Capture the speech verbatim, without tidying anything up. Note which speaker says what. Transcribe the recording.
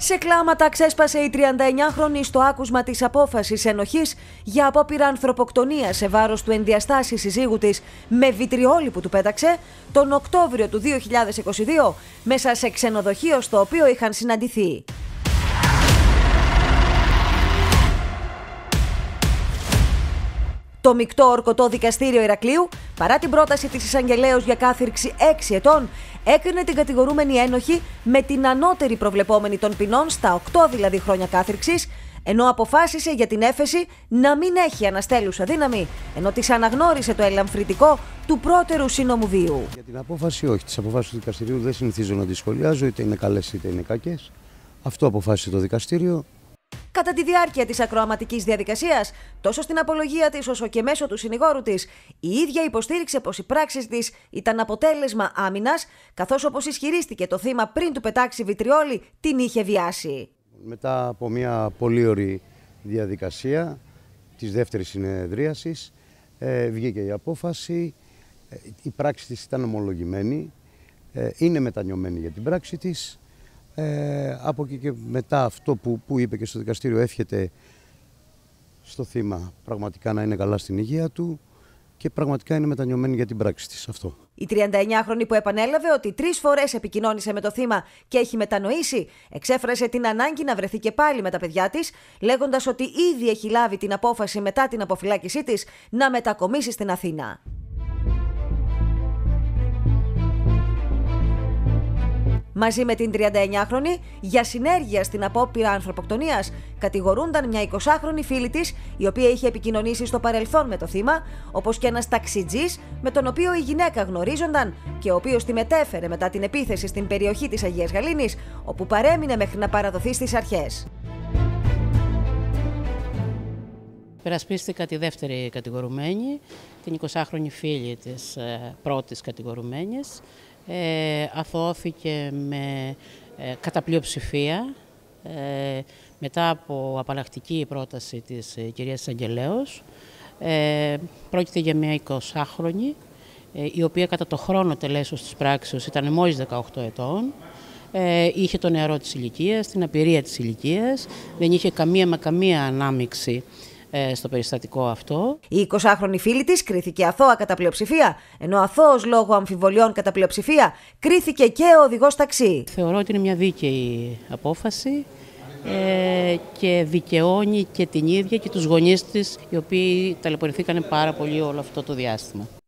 Speaker 1: Σε κλάματα ξέσπασε η τριανταεννιάχρονη στο άκουσμα της απόφασης ενοχής για απόπειρα ανθρωποκτονίας σε βάρος του ενδιαστάσης συζύγου της με βιτριόλι που του πέταξε τον Οκτώβριο του δύο χιλιάδες είκοσι δύο μέσα σε ξενοδοχείο στο οποίο είχαν συναντηθεί. Το μεικτό ορκωτό δικαστήριο Ηρακλείου, παρά την πρόταση της εισαγγελέως για κάθυρξη έξι ετών, έκρινε την κατηγορούμενη ένοχη με την ανώτερη προβλεπόμενη των ποινών στα οκτώ δηλαδή χρόνια κάθυρξης, ενώ αποφάσισε για την έφεση να μην έχει αναστέλουσα δύναμη, ενώ της αναγνώρισε το ελαμφρυτικό του πρώτερου σύνομου βίου.
Speaker 2: Για την απόφαση, όχι. Τις αποφάσεις του δικαστηρίου δεν συνηθίζω να τις σχολιάζω, είτε είναι καλές είτε είναι κακές. Αυτό αποφάσισε το δικαστήριο.
Speaker 1: Κατά τη διάρκεια της ακροαματικής διαδικασίας, τόσο στην απολογία της όσο και μέσω του συνηγόρου της, η ίδια υποστήριξε πως οι πράξεις της ήταν αποτέλεσμα άμυνας, καθώς όπως ισχυρίστηκε το θύμα πριν του πετάξει βιτριόλι, την είχε βιάσει.
Speaker 2: Μετά από μια πολύ ωραία διαδικασία της δεύτερης συνεδρίασης, ε, βγήκε η απόφαση, ε, η πράξη της ήταν ομολογημένη, ε, είναι μετανιωμένη για την πράξη της. Ε, από εκεί και μετά αυτό που, που είπε και στο δικαστήριο, εύχεται στο θύμα πραγματικά να είναι καλά στην υγεία του και πραγματικά είναι μετανιωμένη για την πράξη της. Αυτό.
Speaker 1: Η τριανταεννιάχρονη που επανέλαβε ότι τρεις φορές επικοινώνησε με το θύμα και έχει μετανοήσει, εξέφρασε την ανάγκη να βρεθεί και πάλι με τα παιδιά της, λέγοντας ότι ήδη έχει λάβει την απόφαση μετά την αποφυλάκησή της να μετακομίσει στην Αθήνα. Μαζί με την τριανταεννιάχρονη, για συνέργεια στην απόπειρα ανθρωποκτονίας, κατηγορούνταν μια εικοσάχρονη φίλη της, η οποία είχε επικοινωνήσει στο παρελθόν με το θύμα, όπως και ένας ταξιτζής με τον οποίο η γυναίκα γνωρίζονταν και ο οποίος τη μετέφερε μετά την επίθεση στην περιοχή της Αγίας Γαλήνης, όπου παρέμεινε μέχρι να παραδοθεί στις αρχές.
Speaker 3: Περασπίστηκα τη δεύτερη κατηγορουμένη, την εικοσάχρονη φίλη της ε, πρώτης κατηγορουμένης. Ε, αθώθηκε με ε, κατά πλειοψηφία ε, μετά από απαλλακτική πρόταση της ε, κυρίας εισαγγελέως. Ε, πρόκειται για μια εικοσάχρονη ε, η οποία κατά το χρόνο τελέσεως της πράξεως ήταν μόλις δεκαοκτώ ετών. Ε, είχε το νεαρό της ηλικίας, την απειρία της ηλικίας, δεν είχε καμία μα καμία ανάμειξη στο περιστατικό αυτό.
Speaker 1: Η εικοσάχρονη φίλη της κρίθηκε αθώα κατά πλειοψηφία, ενώ αθώος λόγω αμφιβολιών κατά πλειοψηφία κρίθηκε και ο οδηγός ταξί.
Speaker 3: Θεωρώ ότι είναι μια δίκαιη απόφαση ε, και δικαιώνει και την ίδια και τους γονείς της, οι οποίοι ταλαιπωρηθήκαν πάρα πολύ όλο αυτό το διάστημα.